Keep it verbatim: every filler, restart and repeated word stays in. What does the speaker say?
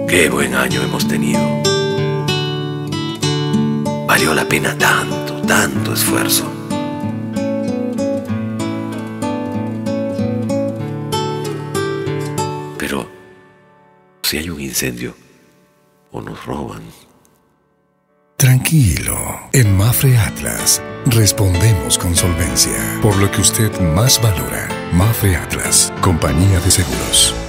Qué buen año hemos tenido. Valió la pena tanto, tanto esfuerzo. Pero si hay un incendio o nos roban. Tranquilo, en Mapfre Atlas respondemos con solvencia por lo que usted más valora. Mapfre Atlas, compañía de seguros.